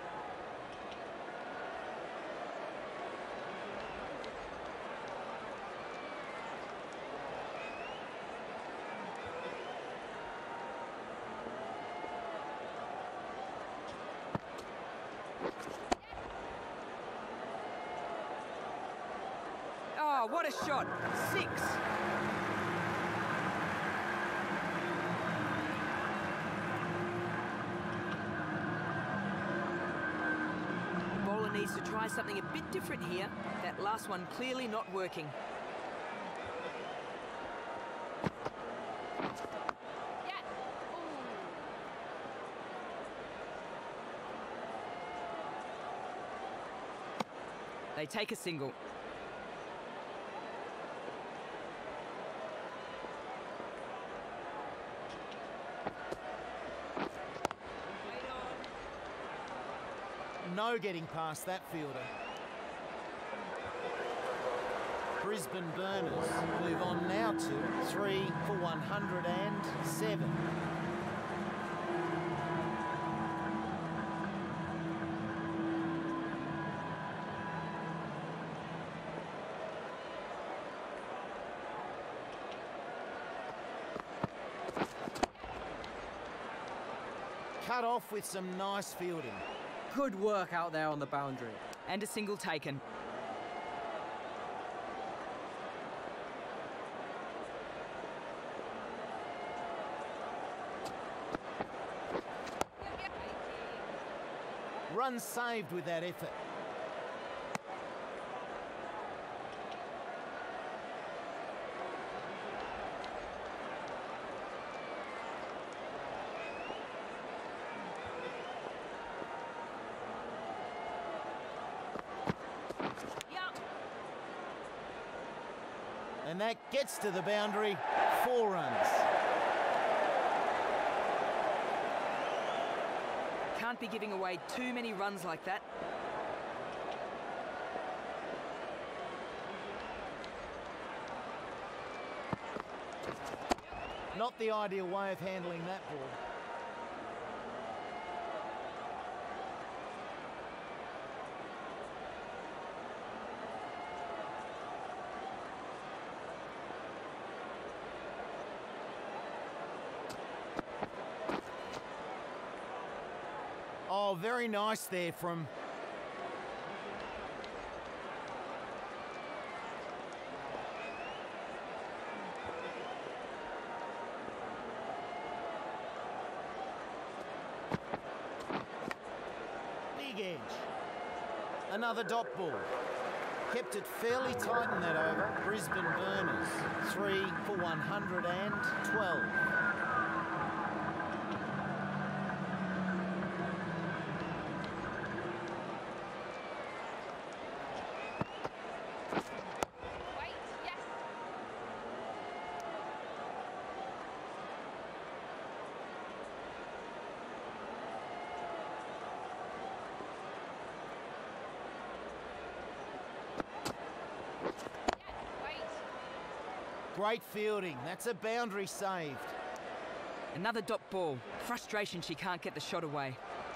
Oh, what a shot! Six! The bowler needs to try something a bit different here. That last one clearly not working. Yeah. Ooh. They take a single. No getting past that fielder. Brisbane Burners move on now to three for one hundred seven. Cut off with some nice fielding. Good work out there on the boundary. And a single taken. Run saved with that effort. And that gets to the boundary. Four runs. Can't be giving away too many runs like that. Not the ideal way of handling that ball. Oh, very nice there from... Big edge. Another dot ball. Kept it fairly tight in that over. Brisbane Burners, three for one hundred twelve. Wait. Yes. Yeah. Wait. Great fielding. That's a boundary saved. Another dot ball. Frustration she can't get the shot away.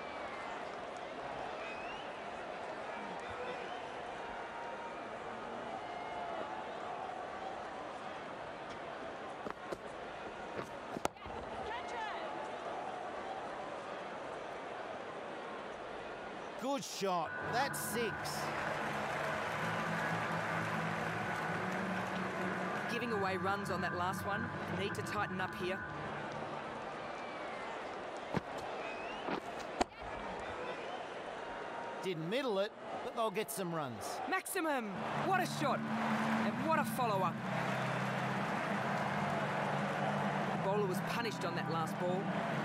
Good shot. That's six. Giving away runs on that last one. Need to tighten up here. Didn't middle it, but they'll get some runs. Maximum! What a shot! And what a follow-up. The bowler was punished on that last ball.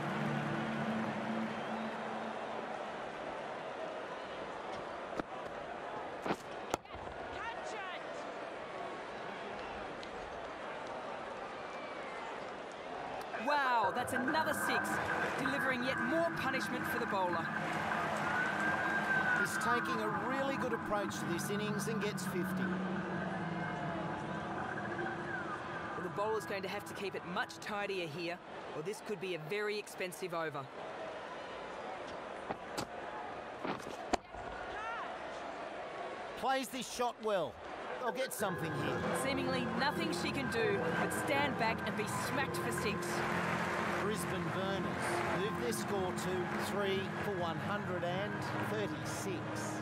Wow, that's another six, delivering yet more punishment for the bowler. He's He's taking a really good approach to this innings and gets fifty. Well, the bowler's going to have to keep it much tidier here, or this could be a very expensive over. Plays this shot well. They'll get something here. Seemingly nothing she can do but stand back and be smacked for six. Brisbane Burners move their score to three for one hundred thirty-six.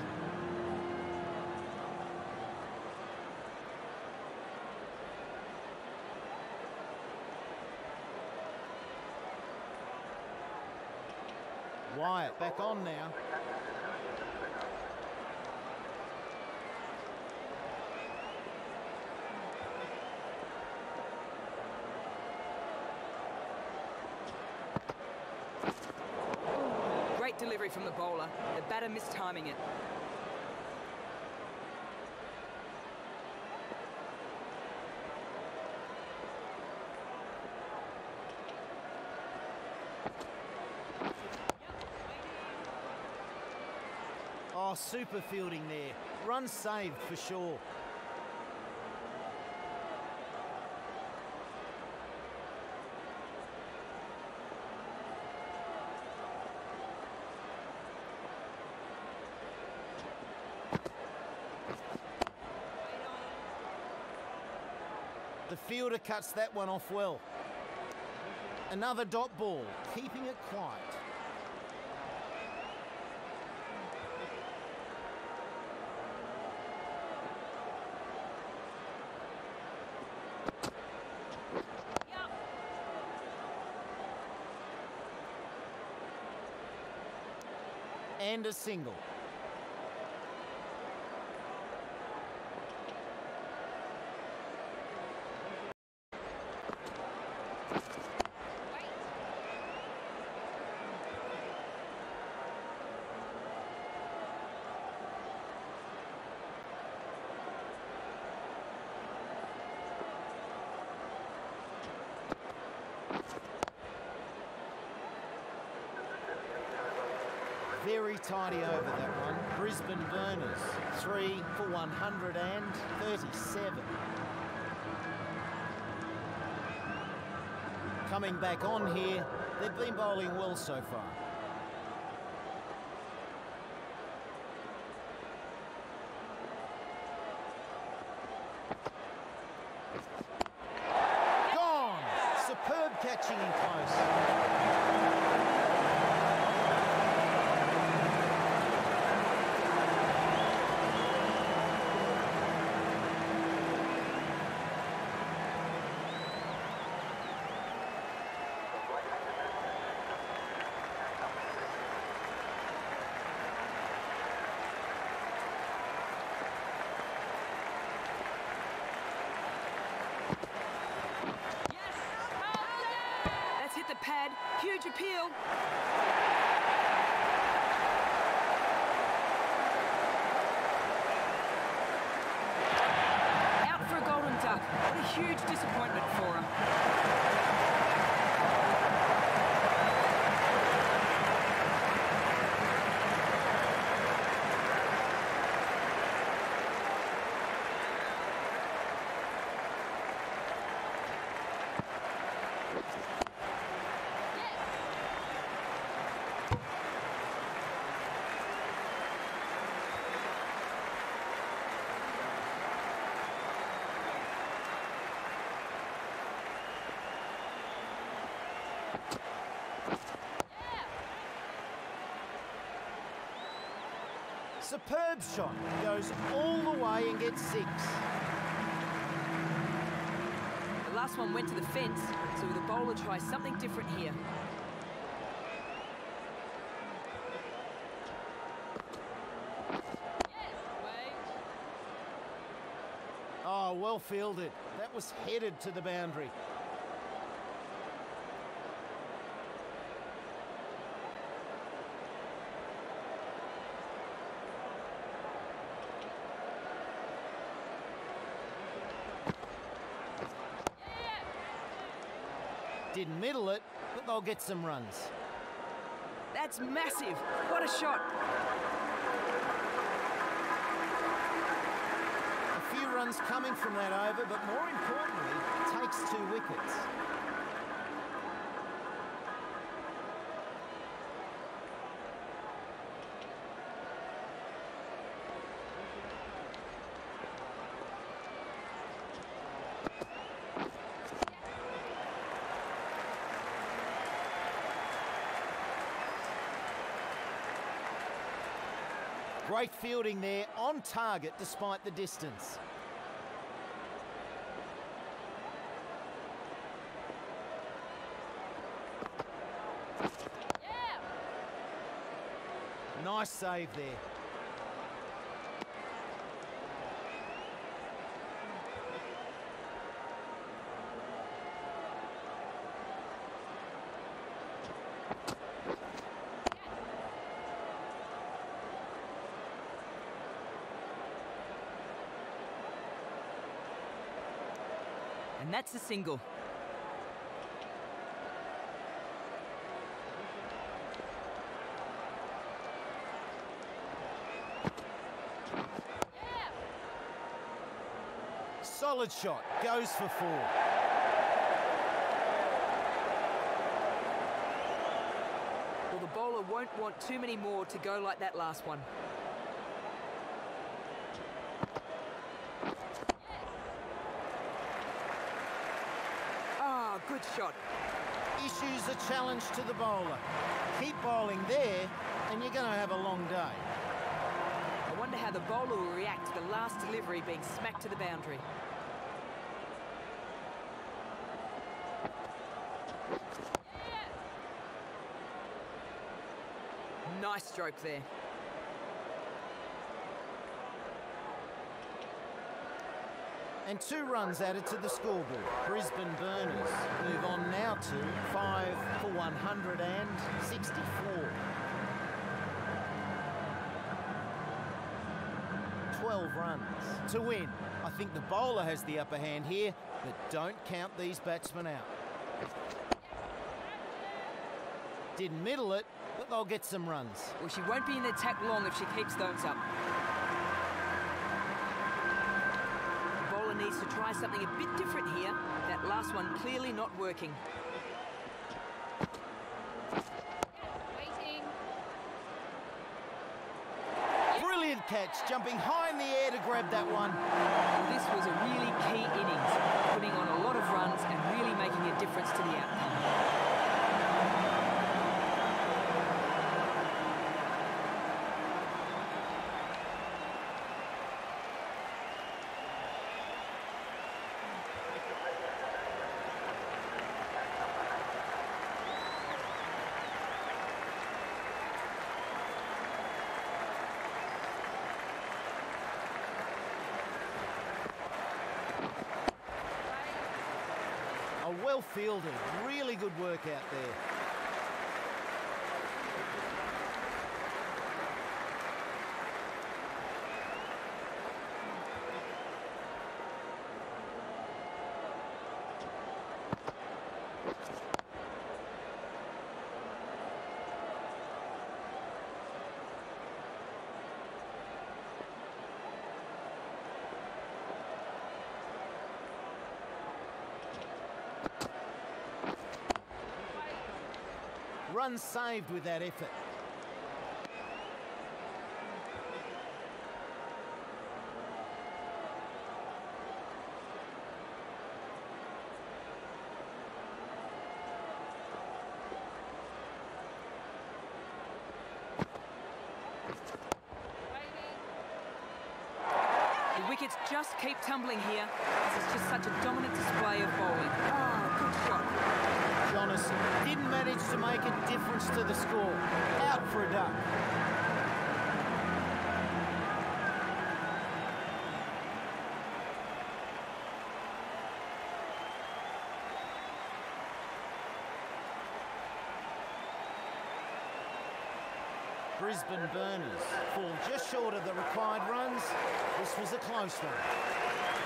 Wyatt back on now. Great delivery from the bowler. The batter mistiming it. Oh, super fielding there. Run saved for sure. The fielder cuts that one off well. Another dot ball, keeping it quiet. And a single. Very tidy over that one. Brisbane Burners, three for one hundred thirty-seven. Coming back on here, they've been bowling well so far. Gone! Superb catching in close. That's hit the pad. Huge appeal. Out for a golden duck. What a huge disappointment for her. Superb shot. Goes all the way and gets six. The last one went to the fence, so the bowler tries something different here. Oh, well fielded. That was headed to the boundary. Didn't middle it, but they'll get some runs. That's massive. What a shot. runs coming from that over, but more importantly, takes two wickets. Great fielding there, on target despite the distance. Yeah. Nice save there. And that's a single. Yeah. Solid shot, goes for four. Well, the bowler won't want too many more to go like that last one. Ah, good shot. Issues a challenge to the bowler. Keep bowling there, and you're going to have a long day. I wonder how the bowler will react to the last delivery being smacked to the boundary. Nice stroke there. And two runs added to the scoreboard. Brisbane Burners move on now to five for one hundred sixty-four. twelve runs to win. I think the bowler has the upper hand here, but don't count these batsmen out. Didn't middle it, but they'll get some runs. Well, she won't be in attack long if she keeps those up. The bowler needs to try something a bit different here. That last one clearly not working. Waiting. Brilliant catch, jumping high in the air to grab that one. This was a really key innings, putting on a lot of runs and really making a difference to the outcome. A well fielded, really good work out there. Runs saved with that effort. The wickets just keep tumbling here. This is just such a dominant display of bowling. Ah, good shot. Jonas didn't manage to make a difference to the score. Out for a duck. Brisbane Burners fall just short of the required runs. This was a close one.